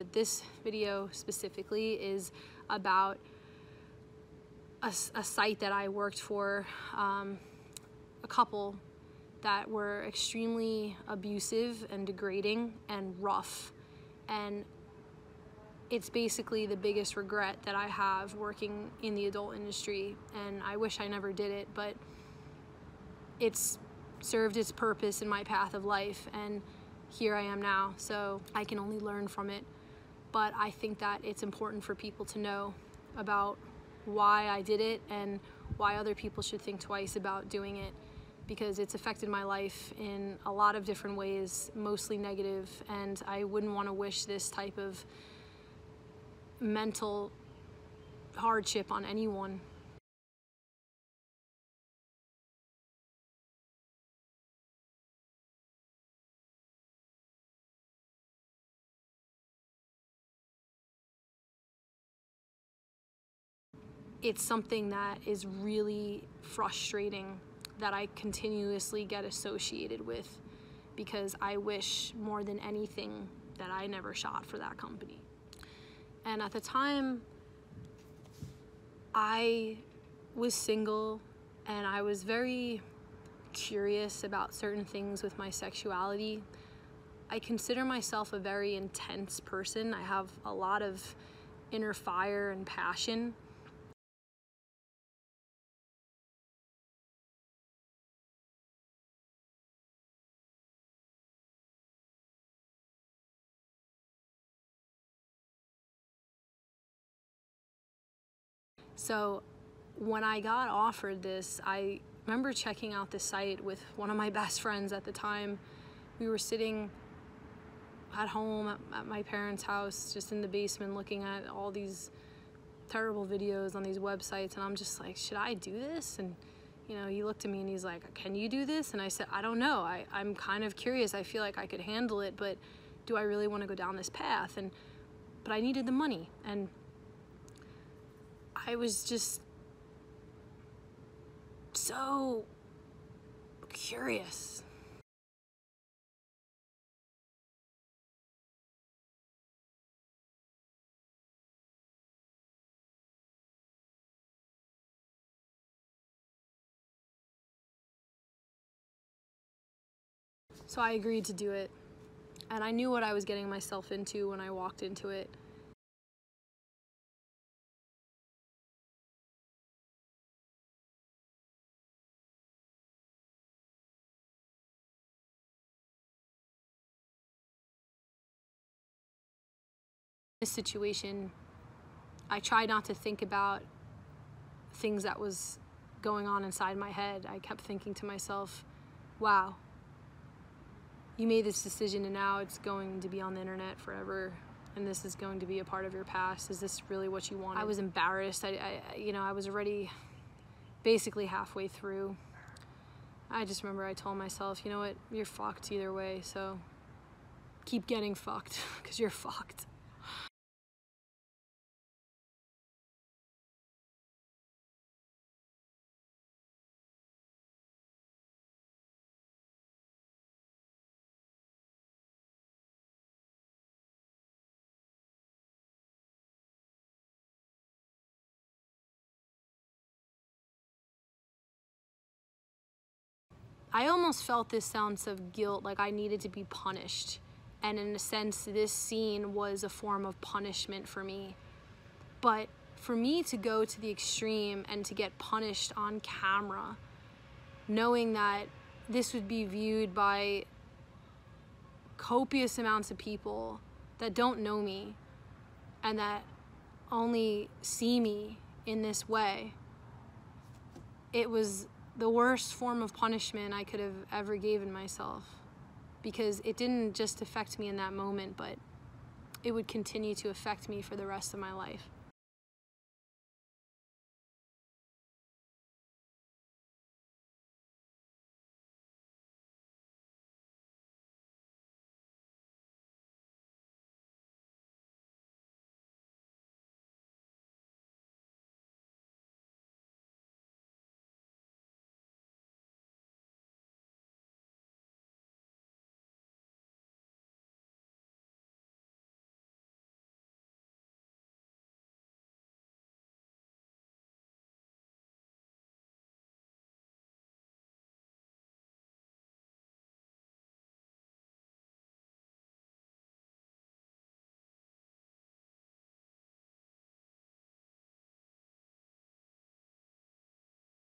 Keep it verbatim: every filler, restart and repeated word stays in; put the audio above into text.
This video specifically is about a, a site that I worked for, um, a couple that were extremely abusive and degrading and rough, and it's basically the biggest regret that I have working in the adult industry, and I wish I never did it, but it's served its purpose in my path of life, and here I am now, so I can only learn from it. But I think that it's important for people to know about why I did it and why other people should think twice about doing it, because it's affected my life in a lot of different ways, mostly negative, and I wouldn't want to wish this type of mental hardship on anyone. It's something that is really frustrating that I continuously get associated with, because I wish more than anything that I never shot for that company. And at the time, I was single and I was very curious about certain things with my sexuality. I consider myself a very intense person. I have a lot of inner fire and passion. So when I got offered this, I remember checking out the site with one of my best friends at the time. We were sitting at home at, at my parents' house, just in the basement, looking at all these terrible videos on these websites, and I'm just like, should I do this? And you know, he looked at me and he's like, can you do this? And I said, I don't know. I, I'm kind of curious. I feel like I could handle it, but do I really want to go down this path? And but I needed the money, and I was just so curious. So I agreed to do it, and I knew what I was getting myself into when I walked into it. This situation, I tried not to think about things that was going on inside my head. I kept thinking to myself, wow, you made this decision and now it's going to be on the internet forever, and this is going to be a part of your past. Is this really what you wanted? I was embarrassed. I, I you know, I was already basically halfway through. I just remember I told myself, you know what, you're fucked either way, so keep getting fucked, because you're fucked. I almost felt this sense of guilt, like I needed to be punished. And in a sense, this scene was a form of punishment for me. But for me to go to the extreme and to get punished on camera, knowing that this would be viewed by copious amounts of people that don't know me and that only see me in this way, it was the worst form of punishment I could have ever given myself, because it didn't just affect me in that moment, but it would continue to affect me for the rest of my life.